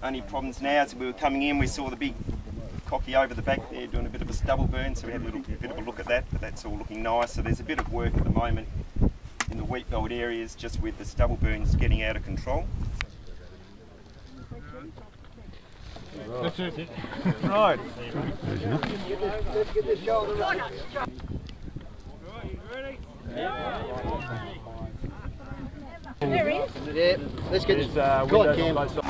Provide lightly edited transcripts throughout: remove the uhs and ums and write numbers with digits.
Only problems now is we were coming in, we saw the big cocky over the back there doing a bit of a stubble burn, so we had a little bit of a look at that, but that's all looking nice. So there's a bit of work at the moment in the wheat belt areas just with the stubble burns getting out of control. That's it. Right. Let's get this shoulder right. Ready? There he is. Yeah, let's get this. Go on, Cam.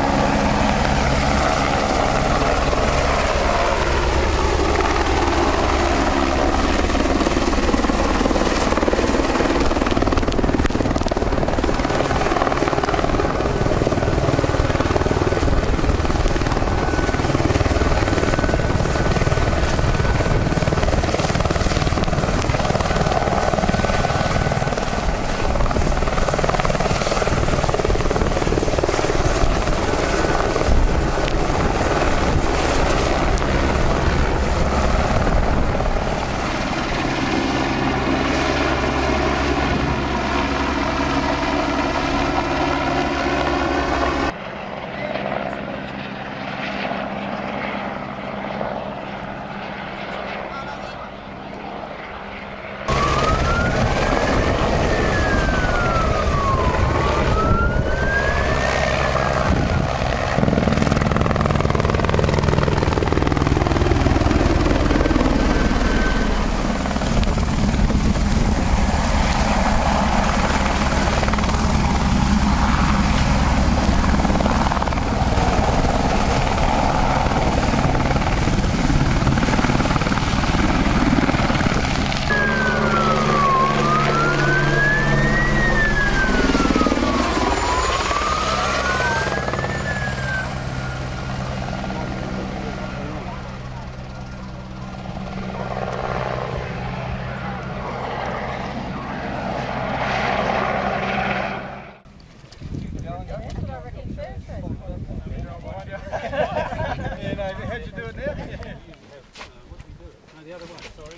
How'd you do it now? No, the other one, sorry.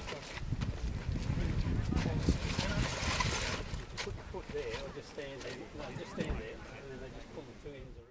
Put your foot there, or just stand there. No, just stand there, and then they just pull the two ends around.